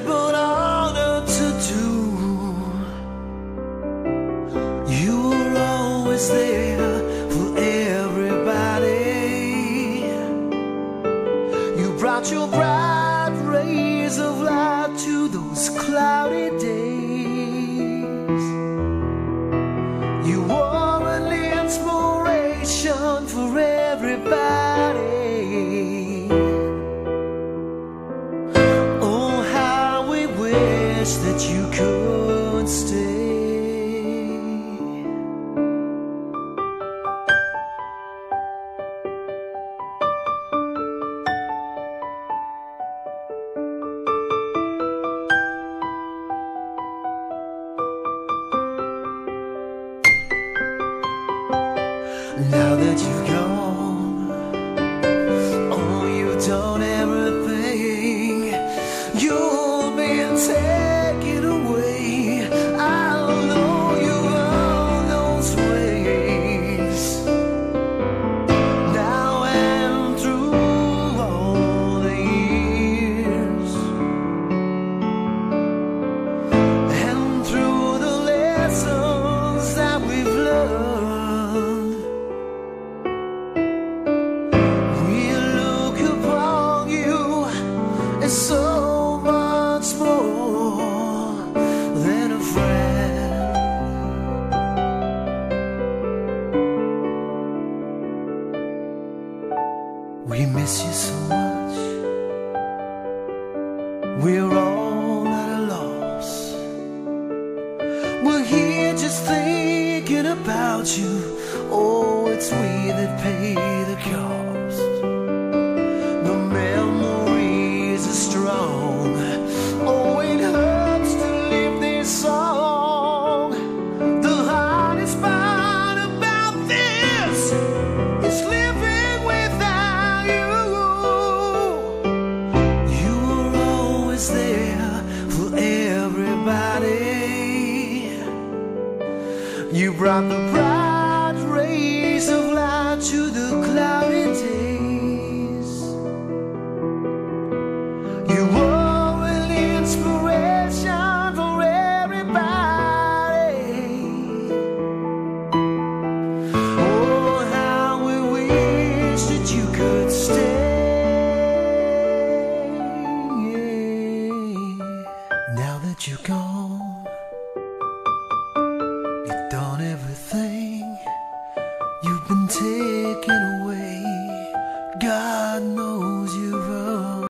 but honor to do. You were always there for everybody. You brought your bright rays of light to those cloudy days. You were an inspiration for everybody. Oh, how we wish that you could stay. Now that you've gone, oh, you've done everything. You've been taken away. I know you all those ways. Now and through all the years, and through the lessons that we've learned, so much more than a friend. We miss you so much. We're all at a loss. We're here just thinking about you. Oh, it's we that pay the cost. The memories are strong. Oh, it hurts to leave this song. The hardest part about this is living without you. You were always there for everybody. You brought the bright rays of light to the cloudy days. You were an inspiration for everybody. Oh, how we wish that you could stay. Now that you're gone,